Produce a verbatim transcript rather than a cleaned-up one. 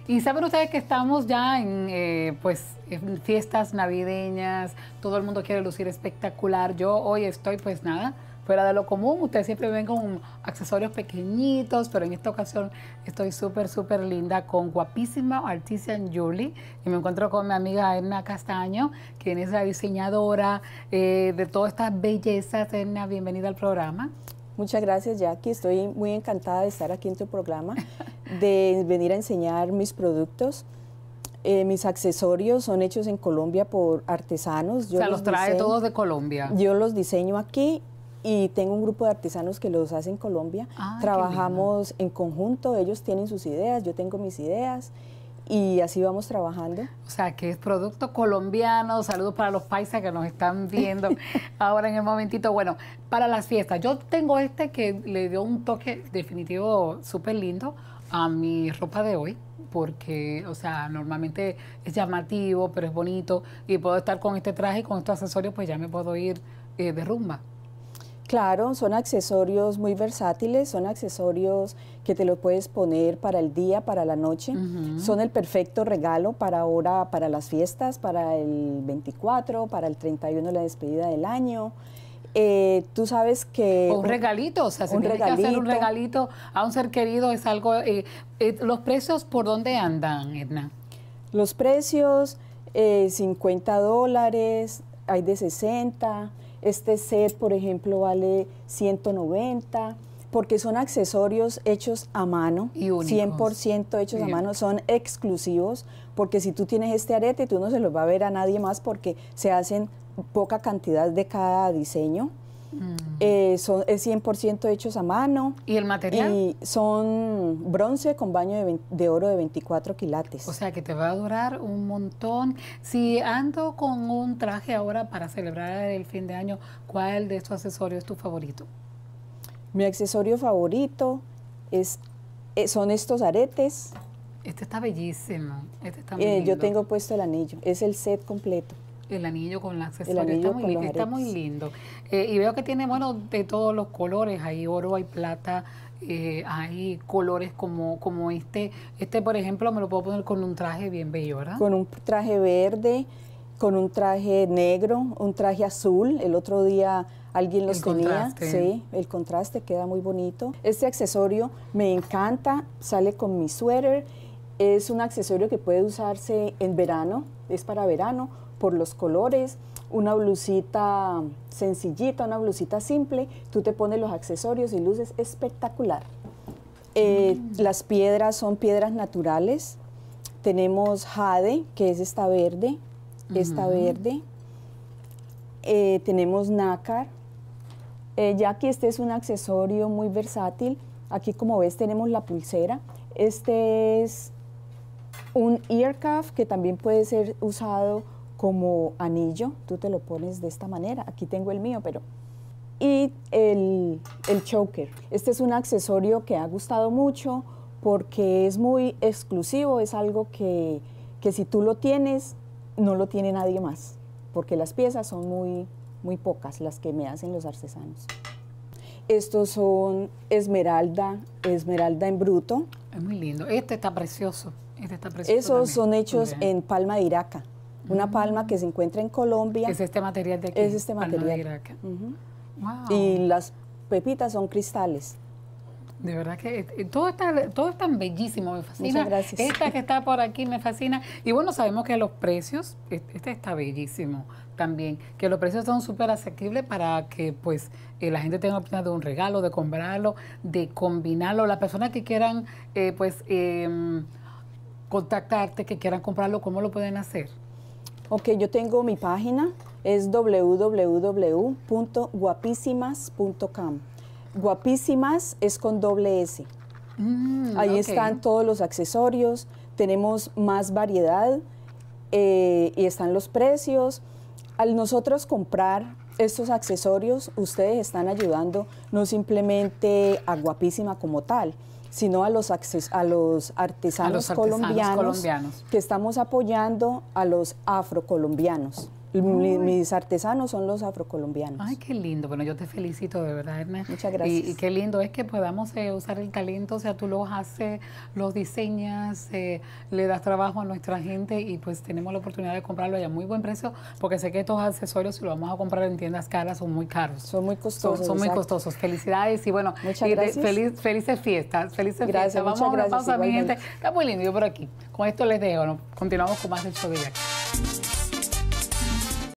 Y saben ustedes que estamos ya en, eh, pues, en fiestas navideñas, todo el mundo quiere lucir espectacular. Yo hoy estoy, pues nada, fuera de lo común. Ustedes siempre ven con accesorios pequeñitos, pero en esta ocasión estoy súper, súper linda con guapísima Artisan Jewelry. Y me encuentro con mi amiga Edna Castaño, quien es la diseñadora eh, de todas estas bellezas. Edna, bienvenida al programa. Muchas gracias, Jackie. Estoy muy encantada de estar aquí en tu programa, de venir a enseñar mis productos. Eh, mis accesorios son hechos en Colombia por artesanos. Yo o sea, los, los trae diseño, todos de Colombia. Yo los diseño aquí y tengo un grupo de artesanos que los hacen en Colombia. Ah, trabajamos en conjunto, ellos tienen sus ideas, yo tengo mis ideas. Y así vamos trabajando. O sea, que es producto colombiano. Saludos para los paisas que nos están viendo ahora en el momentito. Bueno, para las fiestas. Yo tengo este que le dio un toque definitivo súper lindo a mi ropa de hoy. Porque, o sea, normalmente es llamativo, pero es bonito. Y puedo estar con este traje y con estos accesorios, pues ya me puedo ir eh, de rumba. Claro, son accesorios muy versátiles, son accesorios que te los puedes poner para el día, para la noche. Uh-huh. Son el perfecto regalo para ahora, para las fiestas, para el veinticuatro, para el treinta y uno, la despedida del año. Eh, tú sabes que... O un regalito, o sea, si tienes que hacer un regalito a un ser querido es algo... Eh, eh, ¿Los precios por dónde andan, Edna? Los precios, eh, cincuenta dólares, hay de sesenta. Este set, por ejemplo, vale ciento noventa, porque son accesorios hechos a mano, y únicos. cien por ciento hechos Bien. a mano, son exclusivos, porque si tú tienes este arete, tú no se los va a ver a nadie más porque se hacen poca cantidad de cada diseño. Mm. Eh, son, es cien por ciento hechos a mano. ¿Y el material? Y son bronce con baño de, veinte, de oro de veinticuatro quilates. O sea que te va a durar un montón. Si ando con un traje ahora para celebrar el fin de año, ¿cuál de estos accesorios es tu favorito? Mi accesorio favorito es, son estos aretes. Este está bellísimo. Este está muy eh, lindo. Yo tengo puesto el anillo, es el set completo. El anillo con los accesorios, el anillo está, muy, con los está muy lindo. Eh, y veo que tiene, bueno, de todos los colores, hay oro, hay plata, eh, hay colores como, como este. Este, por ejemplo, me lo puedo poner con un traje bien bello, ¿verdad? Con un traje verde, con un traje negro, un traje azul. El otro día alguien los el tenía. Contraste. Sí, el contraste queda muy bonito. Este accesorio me encanta, sale con mi suéter. Es un accesorio que puede usarse en verano, es para verano, por los colores, una blusita sencillita, una blusita simple, tú te pones los accesorios y luces espectacular. Eh, mm. Las piedras son piedras naturales, tenemos jade, que es esta verde, uh-huh. esta verde, eh, tenemos nácar, eh, ya que este es un accesorio muy versátil, aquí como ves tenemos la pulsera, este es un ear cuff que también puede ser usado como anillo, tú te lo pones de esta manera, aquí tengo el mío, pero... Y el, el choker, este es un accesorio que ha gustado mucho porque es muy exclusivo, es algo que, que si tú lo tienes, no lo tiene nadie más, porque las piezas son muy, muy pocas las que me hacen los artesanos. Estos son esmeralda, esmeralda en bruto. Es muy lindo, este está precioso, este está precioso Esos también. son hechos en palma de Iraca. Una palma que se encuentra en Colombia. Es este material de aquí. Es este material. Uh-huh. Wow. Y las pepitas son cristales. De verdad que todo está, todo es tan bellísimo, me fascina. Muchas gracias. Esta que está por aquí me fascina. Y bueno, sabemos que los precios, este está bellísimo también, que los precios son súper asequibles para que pues eh, la gente tenga la oportunidad de un regalo, de comprarlo, de combinarlo. Las personas que quieran eh, pues eh, contactarte, que quieran comprarlo, ¿cómo lo pueden hacer? Ok, yo tengo mi página, es doble u doble u doble u punto guapísimas punto com. Guapísimas es con doble S. Mm, Ahí okay. están todos los accesorios, tenemos más variedad eh, y están los precios. Al nosotros comprar estos accesorios, ustedes están ayudando no simplemente a Guapísima como tal, sino a los, acces a los artesanos, a los artesanos colombianos, colombianos que estamos apoyando a los afrocolombianos. Mi, mis artesanos son los afrocolombianos. Ay, qué lindo. Bueno, yo te felicito de verdad, Ernest. Muchas gracias. Y, y qué lindo es que podamos eh, usar el talento, o sea, tú los haces, los diseñas, eh, le das trabajo a nuestra gente y pues tenemos la oportunidad de comprarlo a muy buen precio, porque sé que estos accesorios, si los vamos a comprar en tiendas caras, son muy caros. Son muy costosos. Son, son muy costosos. Felicidades y bueno, muchas y gracias. De, feliz, felices fiestas, felices gracias, fiestas. Vamos muchas a una gracias, pausa, mi gente. igualmente. Está muy lindo, yo por aquí. Con esto les dejo, ¿no? Continuamos con más del show de Jackie.